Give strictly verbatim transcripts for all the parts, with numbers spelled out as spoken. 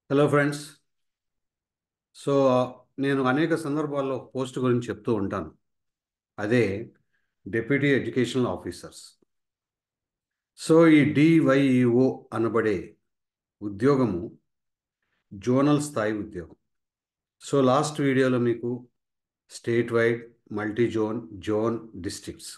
Hello friends. So నేను అనేక సందర్భాల్లో ఒక పోస్ట్ గురించి చెప్తూ ఉంటాను. అదే డిప్యూటీ ఎడ్యుకేషనల్ ఆఫీసర్స్. సో ఈ డివైఈఓ అనబడే ఉద్యోగము జోనల్ స్థాయి ఉద్యోగం. సో లాస్ట్ వీడియోలో మీకు state wide, multi zone, zone, districts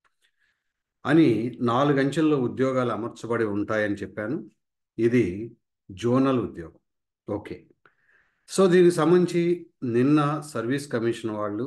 అని నాలుగు అంచెల్లో ఉద్యోగాలు అమర్చబడి ఉంటాయని చెప్పాను. ఇది జోనల్ ఉద్యోగం. ఓకే. సో దీనికి సంబంధించి నిన్న సర్వీస్ కమిషన్ వాళ్ళు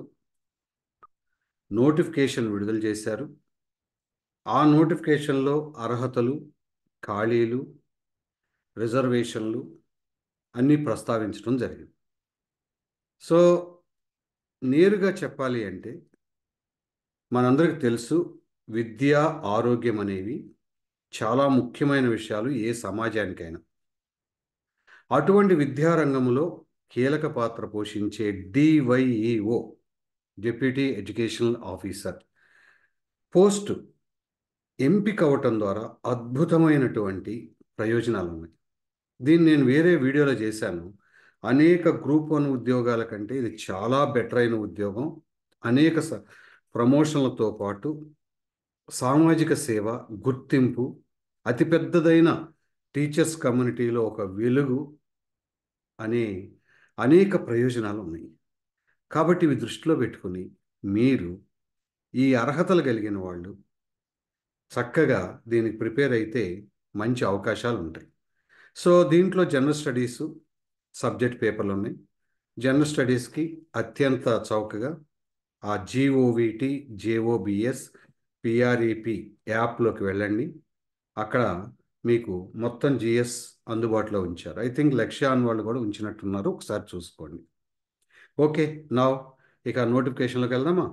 నోటిఫికేషన్ విడుదల చేశారు. ఆ నోటిఫికేషన్లో అర్హతలు, ఖాళీలు, రిజర్వేషన్లు అన్నీ ప్రస్తావించడం జరిగింది. సో నేరుగా చెప్పాలి అంటే మనందరికీ తెలుసు, విద్య, ఆరోగ్యం అనేవి చాలా ముఖ్యమైన విషయాలు ఏ సమాజానికైనా. అటువంటి విద్యారంగంలో కీలక పాత్ర పోషించే DyEO, deputy educational officer post ఎంపిక అవటం ద్వారా అద్భుతమైనటువంటి ప్రయోజనాలు ఉన్నాయి. దీన్ని నేను వేరే వీడియోలో చేశాను. అనేక గ్రూప్ వన్ ఉద్యోగాల కంటే ఇది చాలా బెటర్ అయిన ఉద్యోగం. అనేక స ప్రమోషన్లతో పాటు సామాజిక సేవ, గుర్తింపు, అతిపెద్దదైన టీచర్స్ కమ్యూనిటీలో ఒక వెలుగు అనే అనేక ప్రయోజనాలు ఉన్నాయి. కాబట్టి ఇవి దృష్టిలో పెట్టుకుని మీరు ఈ అర్హతలు కలిగిన వాళ్ళు చక్కగా దీనికి ప్రిపేర్ అయితే మంచి అవకాశాలు ఉంటాయి. సో దీంట్లో జనరల్ స్టడీసు సబ్జెక్ట్ పేపర్లు ఉన్నాయి. జనరల్ స్టడీస్కి అత్యంత చౌకగా ఆ జీఓవిటి, జేఓబిఎస్, పిఆర్ఈపి యాప్లోకి వెళ్ళండి. అక్కడ మీకు మొత్తం జిఎస్ అందుబాటులో ఉంచారు. ఐ థింక్ లక్ష్యాన్ వాళ్ళు కూడా ఉంచినట్టున్నారు. ఒకసారి చూసుకోండి. ఓకే, నా ఇక నోటిఫికేషన్లోకి వెళ్దామా?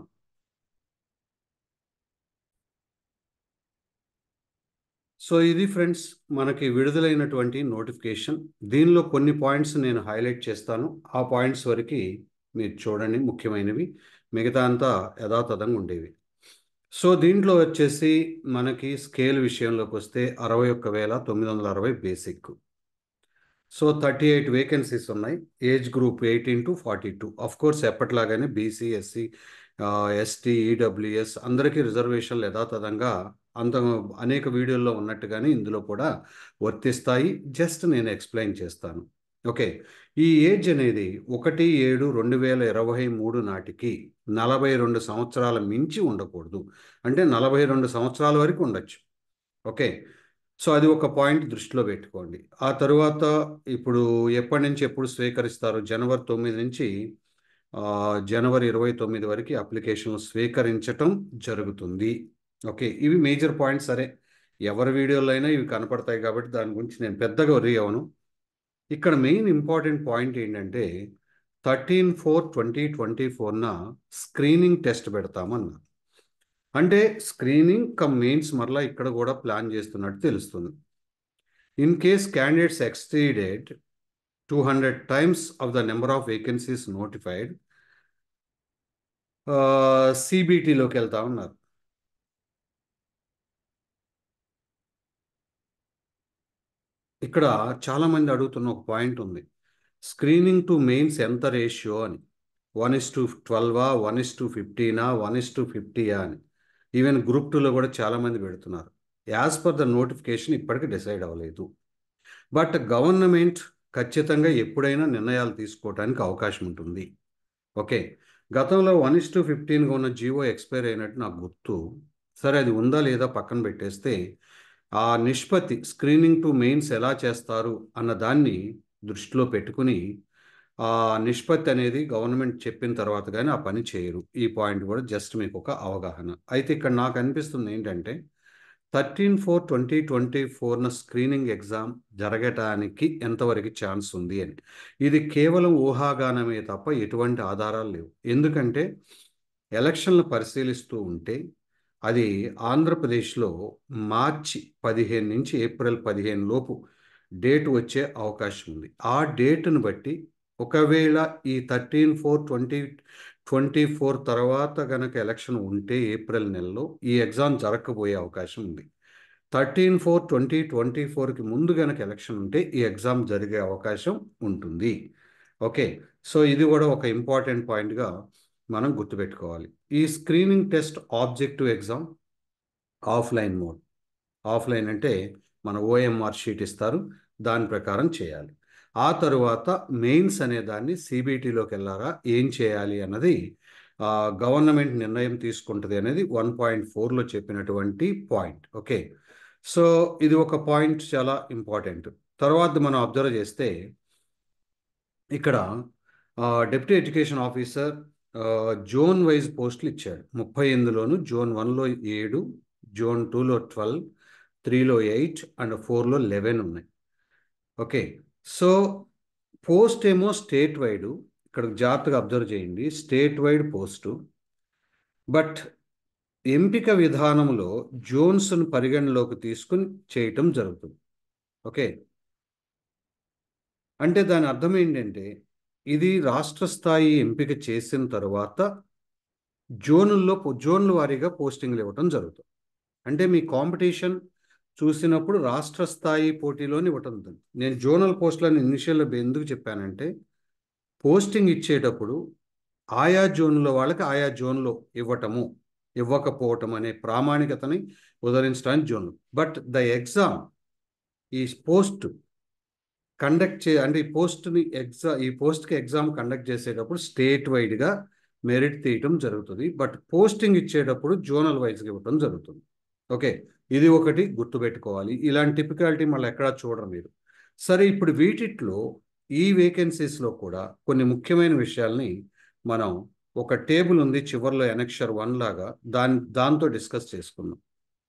సో ఇది ఫ్రెండ్స్ మనకి విడుదలైనటువంటి నోటిఫికేషన్. దీనిలో కొన్ని పాయింట్స్ నేను హైలైట్ చేస్తాను. ఆ పాయింట్స్ వరకు మీరు చూడండి, ముఖ్యమైనవి. మిగతా అంతా యథాతథంగా ఉండేవి. సో దీంట్లో వచ్చేసి మనకి స్కేల్ విషయంలోకి వస్తే అరవై ఒక్క వేల తొమ్మిది వందల అరవై basic. So thirty eight vacancies ఉన్నాయి. Age group eighteen to forty two. Of course ఎప్పట్లాగానే బీసీ, ఎస్సీ, ఎస్టీ, ఈడబ్ల్యూఎస్ అందరికీ రిజర్వేషన్లు యథాతథంగా అంత అనేక వీడియోల్లో ఉన్నట్టుగానే ఇందులో కూడా వర్తిస్తాయి. జస్ట్ నేను ఎక్స్ప్లెయిన్ చేస్తాను. ఓకే. ఈ ఏజ్ అనేది ఒకటి ఏడు రెండు వేల ఇరవై మూడు నాటికి నలభై రెండు సంవత్సరాల మించి ఉండకూడదు. అంటే నలభై రెండు సంవత్సరాల వరకు ఉండొచ్చు. ఓకే. సో అది ఒక పాయింట్ దృష్టిలో పెట్టుకోండి. ఆ తరువాత ఇప్పుడు ఎప్పటి నుంచి ఎప్పుడు స్వీకరిస్తారు? జనవరి తొమ్మిది నుంచి జనవరి ఇరవై తొమ్మిది వరకు అప్లికేషన్లు స్వీకరించటం జరుగుతుంది. ఓకే, ఇవి మేజర్ పాయింట్స్. సరే, ఎవరి వీడియోలో అయినా ఇవి కనపడతాయి కాబట్టి దాని గురించి నేను పెద్దగా వరీ అవను. ఇక్కడ మెయిన్ ఇంపార్టెంట్ పాయింట్ ఏంటంటే థర్టీన్ ఫోర్ ట్వంటీ ట్వంటీ ఫోర్న స్క్రీనింగ్ టెస్ట్ పెడతామన్నారు. అంటే స్క్రీనింగ్ కమ్ మెయిన్స్ మరలా ఇక్కడ కూడా ప్లాన్ చేస్తున్నట్టు తెలుస్తుంది. In case candidates exceeded two hundred times of the number of vacancies notified, సిబిటీలోకి వెళ్తా ఉన్నారు. ఇక్కడ చాలామంది అడుగుతున్న ఒక పాయింట్ ఉంది. స్క్రీనింగ్ టు మెయిన్స్ ఎంత రేషియో అని. వన్ ఇస్ టు ట్వెల్వా, వన్ ఇస్ టు ఫిఫ్టీనా, వన్ ఇస్ టు ఫిఫ్టీయా అని. ఈవెన్ గ్రూప్ టూలో కూడా చాలామంది పెడుతున్నారు. యాజ్ పర్ ద నోటిఫికేషన్ ఇప్పటికీ డిసైడ్ అవ్వలేదు. బట్ గవర్నమెంట్ ఖచ్చితంగా ఎప్పుడైనా నిర్ణయాలు తీసుకోవడానికి అవకాశం ఉంటుంది. ఓకే. గతంలో వన్ ఇస్ టు ఫిఫ్టీన్గా ఉన్న జియో ఎక్స్పైర్ అయినట్టు నాకు గుర్తు. సరే, అది ఉందా లేదా పక్కన పెట్టేస్తే ఆ నిష్పత్తి స్క్రీనింగ్ టు మెయిన్స్ ఎలా చేస్తారు అన్న దాన్ని దృష్టిలో పెట్టుకుని ఆ నిష్పత్తి అనేది గవర్నమెంట్ చెప్పిన తర్వాత కానీ ఆ పని చేయరు. ఈ పాయింట్ కూడా జస్ట్ మీకు ఒక అవగాహన. అయితే ఇక్కడ నాకు అనిపిస్తుంది ఏంటంటే థర్టీన్ ఫోర్ ట్వంటీ ట్వంటీ ఫోర్న స్క్రీనింగ్ ఎగ్జామ్ జరగటానికి ఎంతవరకు ఛాన్స్ ఉంది అని. ఇది కేవలం ఊహాగానమే తప్ప ఎటువంటి ఆధారాలు లేవు. ఎందుకంటే ఎలక్షన్లు పరిశీలిస్తూ ఉంటే అది ఆంధ్రప్రదేశ్లో మార్చి పదిహేను నుంచి ఏప్రిల్ పదిహేను లోపు డేట్ వచ్చే అవకాశం ఉంది. ఆ డేట్ను బట్టి ఒకవేళ ఈ thirteen four twenty twenty four తర్వాత కనుక ఎలక్షన్ ఉంటే ఏప్రిల్ నెలలో ఈ ఎగ్జామ్ జరగకపోయే అవకాశం ఉంది. థర్టీన్ ఫోర్ ట్వంటీ ట్వంటీ ఫోర్కి ముందు కనుక ఎలక్షన్ ఉంటే ఈ ఎగ్జామ్ జరిగే అవకాశం ఉంటుంది. ఓకే, సో ఇది కూడా ఒక ఇంపార్టెంట్ పాయింట్గా మనం గుర్తుపెట్టుకోవాలి. ఈ screening test objective exam offline mode. Offline అంటే మన ఓఎంఆర్ షీట్ ఇస్తారు, దాని ప్రకారం చేయాలి. ఆ తరువాత మెయిన్స్ అనే దాన్ని సిబిటిలోకి వెళ్ళారా ఏం చేయాలి అన్నది గవర్నమెంట్ నిర్ణయం తీసుకుంటుంది అనేది వన్ పాయింట్ ఫోర్లో చెప్పినటువంటి పాయింట్. ఓకే, సో ఇది ఒక పాయింట్ చాలా ఇంపార్టెంట్. తర్వాత మనం అబ్జర్వ్ చేస్తే ఇక్కడ deputy education officer zone wise పోస్టులు ఇచ్చాడు. ముప్పై ఎనిమిదిలోను జోన్ వన్లో ఏడు, జోన్ టూలో ట్వెల్వ్, త్రీలో ఎయిట్ అండ్ ఫోర్లో లెవెన్ ఉన్నాయి. ఓకే, సో పోస్ట్ ఏమో స్టేట్ వైడ్, ఇక్కడ జాగ్రత్తగా అబ్జర్వ్ చేయండి, స్టేట్ వైడ్ పోస్టు. బట్ ఎంపిక విధానంలో జోన్స్ను పరిగణలోకి తీసుకుని చేయటం జరుగుతుంది. ఓకే, అంటే దాని అర్థం ఏంటంటే ఇది రాష్ట్ర స్థాయి ఎంపిక చేసిన తర్వాత జోనుల్లో జోన్ల వారీగా పోస్టింగ్లు ఇవ్వటం జరుగుతుంది. అంటే మీ కాంపిటీషన్ చూసినప్పుడు రాష్ట్ర స్థాయి పోటీలోని ఇవ్వటం. నేను జోనల్ పోస్టులను ఇనిషియల్ ఎందుకు చెప్పానంటే పోస్టింగ్ ఇచ్చేటప్పుడు ఆయా జోన్లో వాళ్ళకి ఆయా జోన్లో ఇవ్వటము ఇవ్వకపోవటం అనే ప్రామాణికతని ఉదరించడానికి జోన్లు. బట్ ద ఎగ్జామ్ ఈ పోస్ట్ కండక్ట్ చే అంటే ఈ పోస్ట్ని ఎగ్జా ఈ పోస్ట్కి ఎగ్జామ్ కండక్ట్ చేసేటప్పుడు స్టేట్ వైడ్గా మెరిట్ తీయటం జరుగుతుంది. బట్ పోస్టింగ్ ఇచ్చేటప్పుడు జోనల్ వైజ్గా ఇవ్వటం జరుగుతుంది. ఓకే, ఇది ఒకటి గుర్తుపెట్టుకోవాలి. ఇలాంటి టిపికాలిటీ మళ్ళీ ఎక్కడా చూడరు మీరు. సరే, ఇప్పుడు వీటిలో ఈ వేకెన్సీస్లో కూడా కొన్ని ముఖ్యమైన విషయాల్ని మనం ఒక టేబుల్ ఉంది చివరిలో ఎనెక్షర్ వన్ లాగా, దాని దాంతో డిస్కస్ చేసుకుందాం.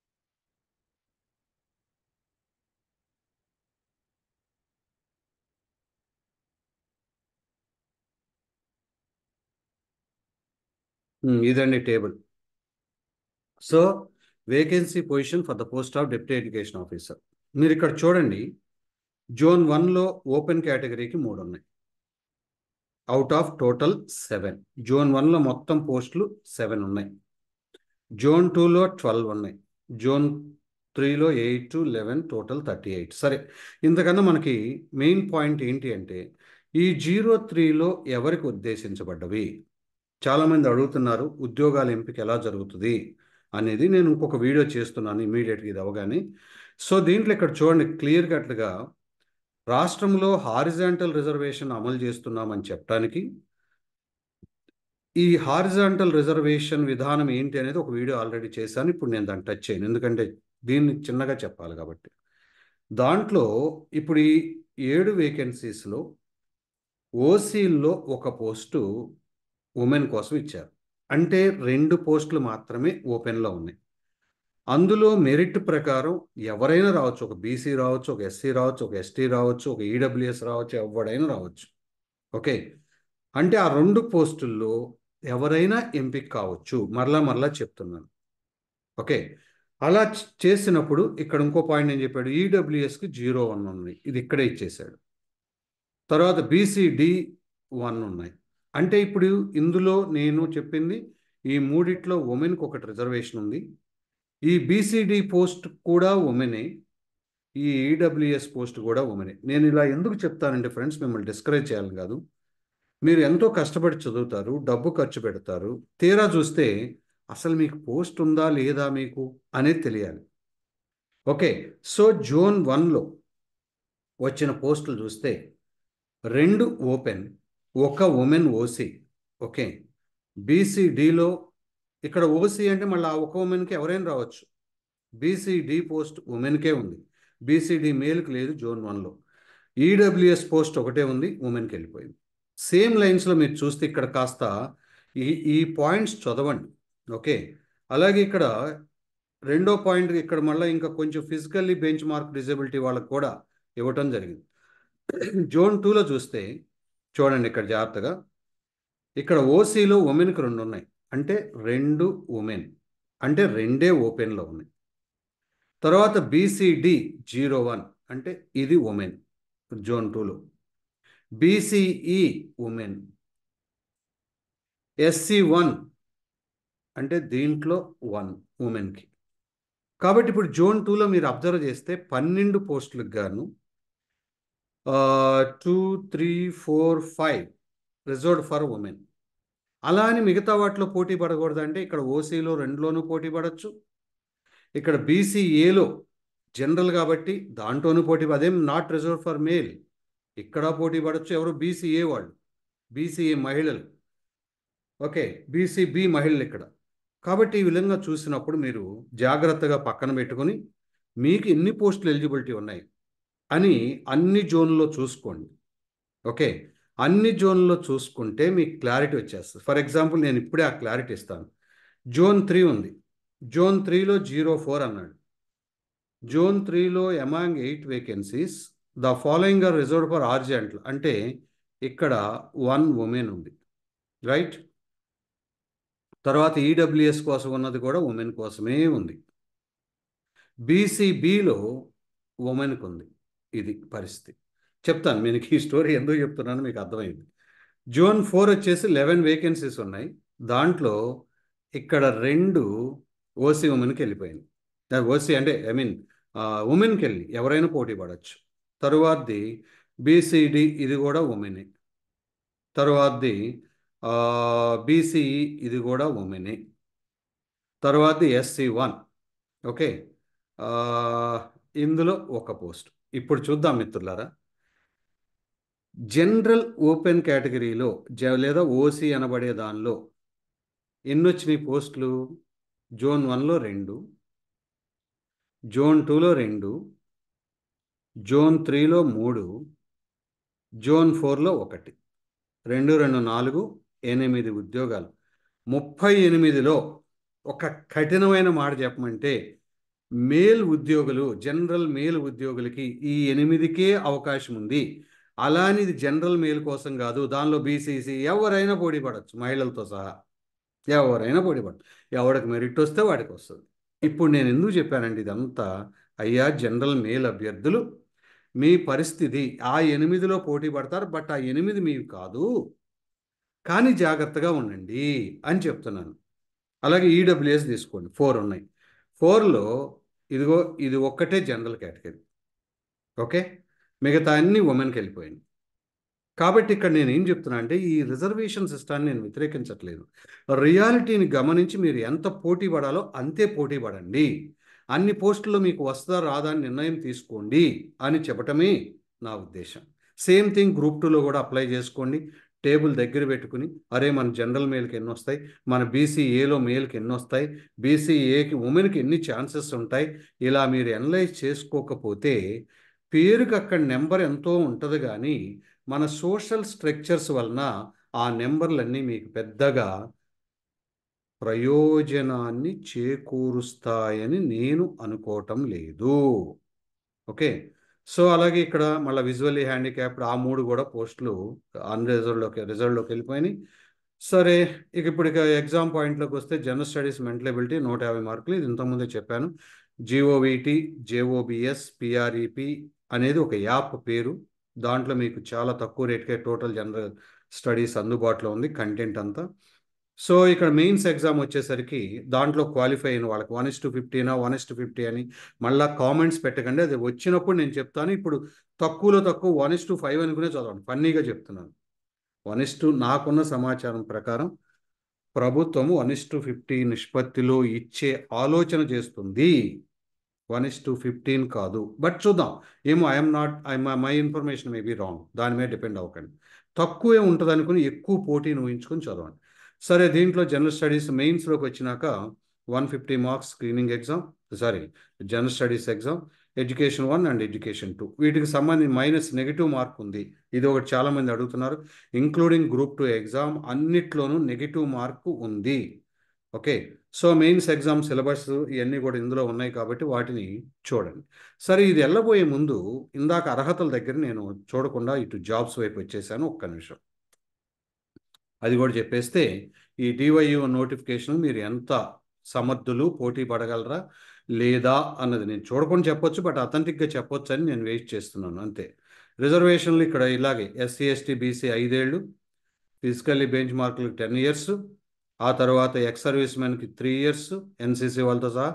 ఇదండి table. So vacancy position for the post of deputy education officer. మీరు ఇక్కడ చూడండి, జోన్ వన్లో ఓపెన్ కేటగిరీకి మూడు ఉన్నాయి out of total seven. Zone వన్లో మొత్తం పోస్టులు సెవెన్ ఉన్నాయి. జోన్ టూలో ట్వెల్వ్ ఉన్నాయి. జోన్ త్రీలో eight, eleven, total thirty eight. సరే, ఇంతకన్నా మనకి మెయిన్ పాయింట్ ఏంటి అంటే ఈ జీరో త్రీలో ఎవరికి ఉద్దేశించబడ్డవి? చాలామంది అడుగుతున్నారు ఉద్యోగాల ఎంపిక ఎలా జరుగుతుంది అనేది. నేను ఇంకొక వీడియో చేస్తున్నాను ఇమీడియట్గా ఇది అవగానే. సో దీంట్లో ఇక్కడ చూడండి క్లియర్ కట్గా రాష్ట్రంలో హారిజాంటల్ రిజర్వేషన్ అమలు చేస్తున్నామని చెప్పడానికి ఈ హారిజాంటల్ రిజర్వేషన్ విధానం ఏంటి అనేది ఒక వీడియో ఆల్రెడీ చేశాను. ఇప్పుడు నేను దాన్ని టచ్ చేయను, ఎందుకంటే దీన్ని చిన్నగా చెప్పాలి కాబట్టి. దాంట్లో ఇప్పుడు ఈ ఏడు వేకెన్సీస్లో ఓసీల్లో ఒక పోస్టు ఉమెన్ కోసం ఇచ్చారు. అంటే రెండు పోస్టులు మాత్రమే ఓపెన్లో ఉన్నాయి. అందులో మెరిట్ ప్రకారం ఎవరైనా రావచ్చు. ఒక బీసీ రావచ్చు, ఒక ఎస్సీ రావచ్చు, ఒక ఎస్టీ రావచ్చు, ఒక ఈడబ్ల్యూఎస్ రావచ్చు, ఎవడైనా రావచ్చు. ఓకే, అంటే ఆ రెండు పోస్టుల్లో ఎవరైనా ఎంపిక కావచ్చు. మరలా మరలా చెప్తున్నాను. ఓకే, అలా చేసినప్పుడు ఇక్కడ ఇంకో పాయింట్ నేను చెప్పాడు, ఈడబ్ల్యూఎస్కి జీరో వన్ ఉన్నాయి, ఇది ఇక్కడే ఇచ్చేసాడు. తర్వాత బీసీడి వన్ ఉన్నాయి. అంటే ఇప్పుడు ఇందులో నేను చెప్పింది ఈ మూడిట్లో ఉమెన్కి ఒకటి రిజర్వేషన్ ఉంది. ఈ బీసీడి పోస్ట్ కూడా ఉమెనే, ఈ ఈడబ్ల్యూఎస్ పోస్ట్ కూడా ఉమెనే. నేను ఇలా ఎందుకు చెప్తానంటే ఫ్రెండ్స్, మిమ్మల్ని డిస్కరేజ్ చేయాలని కాదు. మీరు ఎంతో కష్టపడి చదువుతారు, డబ్బు ఖర్చు పెడతారు, తీరా చూస్తే అసలు మీకు పోస్ట్ ఉందా లేదా మీకు అనేది తెలియాలి. ఓకే, సో జోన్ వన్లో వచ్చిన పోస్టులు చూస్తే రెండు ఓపెన్, ఒక ఉమెన్ ఓసీ. ఓకే, బీసీడీలో ఇక్కడ ఓసీ అంటే మళ్ళీ ఆ ఒక ఉమెన్కి ఎవరైనా రావచ్చు. బీసీడీ పోస్ట్ ఉమెన్కే ఉంది, బీసీడీ మేల్కి లేదు జోన్ వన్లో. ఈడబ్ల్యూఎస్ పోస్ట్ ఒకటే ఉంది, ఉమెన్కి వెళ్ళిపోయింది. సేమ్ లైన్స్లో మీరు చూస్తే ఇక్కడ కాస్త ఈ ఈ పాయింట్స్ చదవండి. ఓకే, అలాగే ఇక్కడ రెండో పాయింట్ ఇక్కడ మళ్ళీ ఇంకా కొంచెం ఫిజికల్లీ బెంచ్ మార్క్ డిజబిలిటీ వాళ్ళకు కూడా ఇవ్వటం జరిగింది. జోన్ టూలో చూస్తే చూడండి ఇక్కడ జాగ్రత్తగా, ఇక్కడ ఓసీలో ఉమెన్కి రెండు ఉన్నాయి, అంటే రెండు ఉమెన్, అంటే రెండే ఓపెన్లో ఉన్నాయి. తర్వాత బీసీడి జీరో వన్ అంటే ఇది ఉమెన్ జోన్ టూలో. BCE women. ఎస్సీ వన్ అంటే దీంట్లో వన్ ఉమెన్కి. కాబట్టి ఇప్పుడు జోన్ టూలో మీరు అబ్జర్వ్ చేస్తే పన్నెండు పోస్టులకు గాను two three four five reserved for women. అలా అని మిగతా వాటిలో పోటీ పడకూడదు అంటే ఇక్కడ ఓసీలో రెండులోనూ పోటీ పడవచ్చు, ఇక్కడ బీసీఏలో జనరల్ కాబట్టి దాంట్లోనూ పోటీ, అదేం నాట్ రిజర్వ్ ఫర్ మేల్, ఇక్కడ పోటీ పడవచ్చు. ఎవరు? బీసీఏ వాళ్ళు, బీసీఏ మహిళలు. ఓకే, బీసీబీ మహిళలు ఇక్కడ. కాబట్టి ఈ విధంగా చూసినప్పుడు మీరు జాగ్రత్తగా పక్కన పెట్టుకొని మీకు ఎన్ని పోస్టులు ఎలిజిబిలిటీ ఉన్నాయి అని అన్ని జోన్లో చూసుకోండి. ఓకే, అన్ని జోన్లో చూసుకుంటే మీకు క్లారిటీ వచ్చేస్తుంది. ఫర్ ఎగ్జాంపుల్ నేను ఇప్పుడే ఆ క్లారిటీ ఇస్తాను. జోన్ త్రీ ఉంది, జోన్ త్రీలో జీరో ఫోర్ అన్నాడు. జోన్ త్రీలో among eight vacancies the following are reserved for ఆర్జెంట్లు, అంటే ఇక్కడ వన్ ఉమెన్ ఉంది, రైట్. తర్వాత ఈడబ్ల్యూఎస్ కోసం ఉన్నది కూడా ఉమెన్ కోసమే ఉంది. బీసీబీలో ఉమెన్కి ఉంది. ఇది పరిస్థితి. చెప్తాను మీకు ఈ స్టోరీ ఎందుకు చెప్తున్నాను మీకు అర్థమైంది. జోన్ ఫోర్ వచ్చేసి లెవెన్ వేకెన్సీస్ ఉన్నాయి, దాంట్లో ఇక్కడ రెండు ఓసీ ఉమెన్కి వెళ్ళిపోయింది. ఓసీ అంటే ఐ మీన్ ఉమెన్కి వెళ్ళి ఎవరైనా పోటీ పడవచ్చు. తరువాతది బీసీడి, ఇది కూడా ఉమెనే. తరువాతది బీసీఈ, ఇది కూడా ఉమెనే. తరువాతది ఎస్సీ వన్. ఓకే, ఇందులో ఒక పోస్ట్. ఇప్పుడు చూద్దాం మిత్రులారా, జనరల్ ఓపెన్ కేటగిరీలో జ లేదా ఓసీ అనబడే దానిలో ఎన్ని వచ్చినాయి పోస్టులు? జోన్ వన్లో రెండు, జోన్ టూలో రెండు, జోన్ త్రీలో మూడు, జోన్ ఫోర్లో ఒకటి. రెండు రెండు నాలుగు, ఎనిమిది ఉద్యోగాలు. ముప్పై ఎనిమిదిలో ఒక కఠినమైన మాట చెప్పమంటే మేల్ ఉద్యోగులు, జనరల్ మేల్ ఉద్యోగులకి ఈ ఎనిమిదికే అవకాశం ఉంది. అలాని ఇది జనరల్ మేల్ కోసం కాదు, దానిలో బీసీసీ ఎవరైనా పోటీ పడవచ్చు, మహిళలతో సహా ఎవరైనా పోటీ పడచ్చు. ఎవరికి మెరిట్ వస్తే వాడికి వస్తుంది. ఇప్పుడు నేను ఎందుకు చెప్పానంటే ఇదంతా, అయ్యా జనరల్ మేల్ అభ్యర్థులు మీ పరిస్థితి ఆ ఎనిమిదిలో పోటీ పడతారు, బట్ ఆ ఎనిమిది మీవి కాదు, కానీ జాగ్రత్తగా ఉండండి అని చెప్తున్నాను. అలాగే ఈడబ్ల్యూఎస్ తీసుకోండి, ఫోర్ ఉన్నాయి. ఫోర్లో ఇదిగో ఇది ఒక్కటే జనరల్ కేటగిరీ. ఓకే, మిగతా అన్ని ఉమెన్కి వెళ్ళిపోయింది. కాబట్టి ఇక్కడ నేను ఏం చెప్తున్నా అంటే ఈ రిజర్వేషన్ సిస్టాన్ని నేను వ్యతిరేకించట్లేదు. రియాలిటీని గమనించి మీరు ఎంత పోటీ పడాలో అంతే పోటీ పడండి. అన్ని పోస్టుల్లో మీకు వస్తుందా రాదా అని నిర్ణయం తీసుకోండి అని చెప్పటమే నా ఉద్దేశం. సేమ్ థింగ్ గ్రూప్ టూలో కూడా అప్లై చేసుకోండి. టేబుల్ దగ్గర పెట్టుకుని అరే మన జనరల్ మేల్కి ఎన్ని వస్తాయి, మన బీసీఏలో మేల్కి ఎన్ని వస్తాయి, బీసీఏకి ఉమెన్కి ఎన్ని ఛాన్సెస్ ఉంటాయి, ఇలా మీరు అనలైజ్ చేసుకోకపోతే పేరుకి అక్కడ నెంబర్ ఎంతో ఉంటుంది, కానీ మన సోషల్ స్ట్రక్చర్స్ వలన ఆ నెంబర్లన్నీ మీకు పెద్దగా ప్రయోజనాన్ని చేకూరుస్తాయని నేను అనుకోవటం లేదు. ఓకే, సో అలాగే ఇక్కడ మళ్ళీ విజువల్లీ హ్యాండిక్యాప్డ్ ఆ మూడు కూడా పోస్టులు అన్రిజర్వ్లోకి రిజర్వ్లోకి వెళ్ళిపోయినాయి. సరే, ఇక ఇప్పుడు ఇక ఎగ్జామ్ పాయింట్లోకి వస్తే జనరల్ స్టడీస్ మెంటల్ ఎబిలిటీ నూట యాభై మార్కులు. ఇది ఇంతకుముందే చెప్పాను. జిఓవిటి, జేఓబిఎస్, పిఆర్ఈపి అనేది ఒక యాప్ పేరు. దాంట్లో మీకు చాలా తక్కువ రేట్కే టోటల్ జనరల్ స్టడీస్ అందుబాటులో ఉంది, కంటెంట్ అంతా. సో ఇక్కడ మెయిన్స్ ఎగ్జామ్ వచ్చేసరికి దాంట్లో క్వాలిఫై అయిన వాళ్ళకి వన్ ఇస్ టు ఫిఫ్టీనా వన్ ఇస్ టు ఫిఫ్టీ అని మళ్ళీ కామెంట్స్ పెట్టకండి, అది వచ్చినప్పుడు నేను చెప్తాను. ఇప్పుడు తక్కువలో తక్కువ వన్ ఇస్ టు ఫైవ్ అనుకునే చదవండి, ఫన్నీగా చెప్తున్నాను. వన్ ఇస్ టు నాకున్న సమాచారం ప్రకారం ప్రభుత్వం వన్ ఇస్ టు ఫిఫ్టీ నిష్పత్తిలో ఇచ్చే ఆలోచన చేస్తుంది, వన్ ఇస్ టు ఫిఫ్టీన్ కాదు. బట్ చూద్దాం, ఏమో I'm not I my information may be wrong, దాని మీద డిపెండ్ అవ్వకండి. తక్కువే ఉంటుంది అనుకుని ఎక్కువ పోటీని ఊహించుకొని చదవండి. సరే, దీంట్లో జనరల్ స్టడీస్ మెయిన్స్లోకి వచ్చినాక one fifty marks screening exam, sorry general studies exam, education one and education two, వీటికి సంబంధించి మైనస్ నెగిటివ్ మార్క్ ఉంది. ఇది ఒకటి చాలామంది అడుగుతున్నారు. ఇంక్లూడింగ్ గ్రూప్ టూ ఎగ్జామ్ అన్నిట్లోనూ నెగిటివ్ మార్కు ఉంది. Okay, so mains exam syllabus ఇవన్నీ కూడా ఇందులో ఉన్నాయి కాబట్టి వాటిని చూడండి. సరే, ఇది వెళ్ళబోయే ముందు ఇందాక అర్హతల దగ్గర నేను చూడకుండా ఇటు జాబ్స్ వైపు వచ్చేసాను. ఒక్క నిమిషం అది కూడా చెప్పేస్తే ఈ డివైయు నోటిఫికేషన్ మీరు ఎంత సమర్థులు, పోటీ పడగలరా లేదా అన్నది నేను చూడకుండా చెప్పొచ్చు, బట్ అథెంటిక్గా చెప్పొచ్చు అని నేను వెయిట్ చేస్తున్నాను అంతే. రిజర్వేషన్లు ఇక్కడ ఇలాగే ఎస్సీ ఎస్టీ బీసీ ఐదేళ్ళు, ఫిజికల్లీ బెంచ్ మార్కులకు టెన్ ఇయర్స్, ఆ తర్వాత ఎక్స్ సర్వీస్ మెన్కి త్రీ ఇయర్స్ ఎన్సీసీ వాళ్ళతో సహా,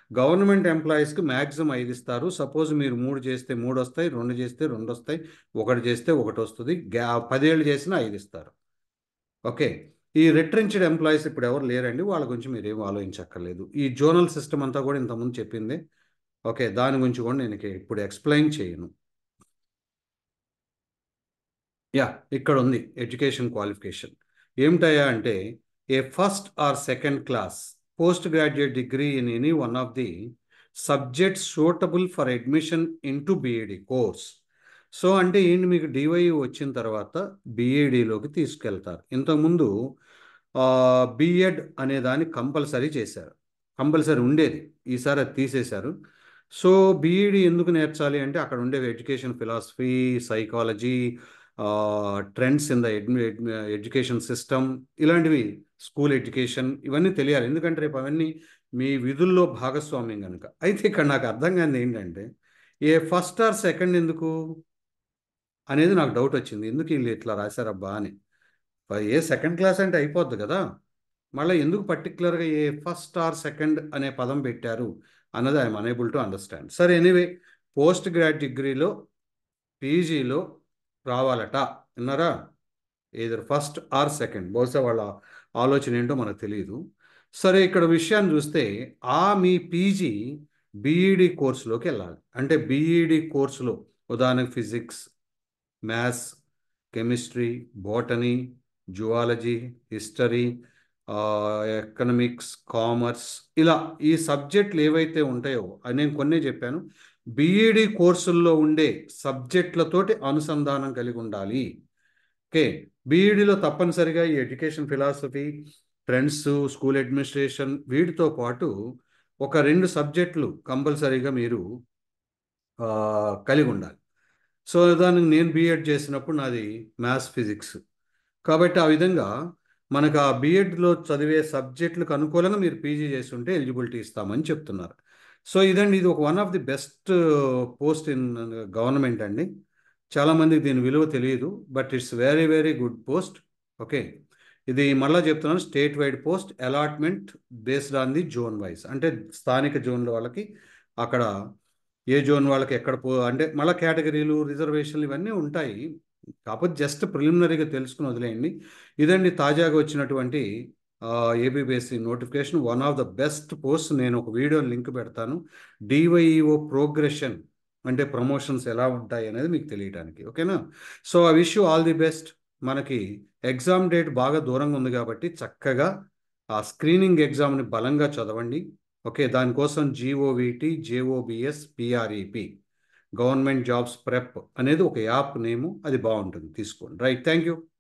గవర్నమెంట్ ఎంప్లాయీస్కి మ్యాక్సిమం ఐదు ఇస్తారు. సపోజ్ మీరు మూడు చేస్తే మూడు వస్తాయి, రెండు చేస్తే రెండు వస్తాయి, ఒకటి చేస్తే ఒకటి వస్తుంది. గ్యా పదేళ్ళు చేసినా ఐదు ఇస్తారు. ఓకే. ఈ రిట్రెంచ్డ్ ఎంప్లాయీస్ ఇప్పుడు ఎవరు లేరండి, వాళ్ళ గురించి మీరు ఏం ఆలోచించక్కర్లేదు. ఈ జోనల్ సిస్టమ్ అంతా కూడా ఇంతకుముందు చెప్పిందే. ఓకే, దాని గురించి కూడా నేను ఇప్పుడు ఎక్స్ప్లెయిన్ చేయను. యా, ఇక్కడ ఉంది ఎడ్యుకేషన్ క్వాలిఫికేషన్. ఏమిటయా అంటే a first or second class post graduate degree in any one of the subjects suitable for admission in to BEd course. So అంటే ఏంటి, మీకు డివై వచ్చిన తర్వాత బిఈడిలోకి తీసుకెళ్తారు. ఇంతకుముందు బిఎడ్ అనే దాన్ని కంపల్సరీ చేశారు, కంపల్సరీ ఉండేది. ఈసారి అది తీసేశారు. సో బిఈడి ఎందుకు నేర్చాలి అంటే అక్కడ ఉండే education philosophy, psychology, trends in the education system, ఇలాంటివి, స్కూల్ ఎడ్యుకేషన్, ఇవన్నీ తెలియాలి. ఎందుకంటే రేపు అవన్నీ మీ విధుల్లో భాగస్వామ్యం కనుక. అయితే ఇక్కడ నాకు అర్థం కానిది ఏంటంటే ఏ ఫస్ట్ ఆర్ సెకండ్ ఎందుకు అనేది నాకు డౌట్ వచ్చింది. ఎందుకు వీళ్ళు ఇట్లా రాశారబ్బా అని. ఏ సెకండ్ క్లాస్ అంటే అయిపోద్ది కదా, మళ్ళీ ఎందుకు పర్టికులర్గా ఏ ఫస్ట్ ఆర్ సెకండ్ అనే పదం పెట్టారు అన్నది ఐఎమ్ అనేబుల్ టు అండర్స్టాండ్. సరే, ఎనీవే, పోస్ట్ గ్రాడ్ డిగ్రీలో పీజీలో రావాలట, విన్నారా? Either first or second. బహుశా వాళ్ళ ఆలోచన ఏంటో మనకు తెలియదు. సరే, ఇక్కడ విషయాన్ని చూస్తే ఆ మీ పీజీ బీఈడి కోర్సులోకి వెళ్ళాలి. అంటే బీఈడి కోర్సులో ఉదాహరణకు physics, maths, chemistry, botany, zoology, history, economics, commerce, ఇలా ఈ సబ్జెక్టులు ఏవైతే ఉంటాయో అది నేను కొన్నే చెప్పాను. బీఈడి కోర్సుల్లో ఉండే సబ్జెక్టులతోటి అనుసంధానం కలిగి ఉండాలి. ఓకే, బీఈడిలో తప్పనిసరిగా ఈ education philosophy, trends, school administration, వీటితో పాటు ఒక రెండు సబ్జెక్టులు కంపల్సరీగా మీరు కలిగి ఉండాలి. సో దానికి నేను బీఎడ్ చేసినప్పుడు నాది మ్యాథ్స్, ఫిజిక్స్. కాబట్టి ఆ విధంగా మనకు ఆ బీఎడ్లో చదివే సబ్జెక్టులకు అనుకూలంగా మీరు పీజీ చేసి ఉంటే ఎలిజిబిలిటీ ఇస్తామని చెప్తున్నారు. సో ఇదండి, ఇది ఒక one of the best post in government అండి. చాలామందికి దీని విలువ తెలియదు, but it's very very good post. Okay, ఇది మళ్ళీ చెప్తున్నాను, state wide post, allotment based on the zone wise. అంటే స్థానిక జోన్ల వాళ్ళకి అక్కడ ఏ జోన్ వాళ్ళకి ఎక్కడ పో అంటే మళ్ళీ కేటగిరీలు, రిజర్వేషన్లు ఇవన్నీ ఉంటాయి. కాకపోతే జస్ట్ ప్రిలిమినరీగా తెలుసుకుని వదిలేయండి. ఇదండి తాజాగా వచ్చినటువంటి ABPSC notification, one of the best post. నేను ఒక వీడియో లింక్ పెడతాను, డివైఈఓ ప్రోగ్రెషన్ అంటే ప్రమోషన్స్ ఎలా ఉంటాయి అనేది మీకు తెలియడానికి. ఓకేనా? So I wish you all the best. మనకి ఎగ్జామ్ డేట్ బాగా దూరంగా ఉంది కాబట్టి చక్కగా ఆ స్క్రీనింగ్ ఎగ్జామ్ని బలంగా చదవండి. ఓకే, దానికోసం GOVT, JOBS, PREP, government jobs prep అనేది ఒక యాప్ నేము, అది బాగుంటుంది, తీసుకోండి. Right, thank you.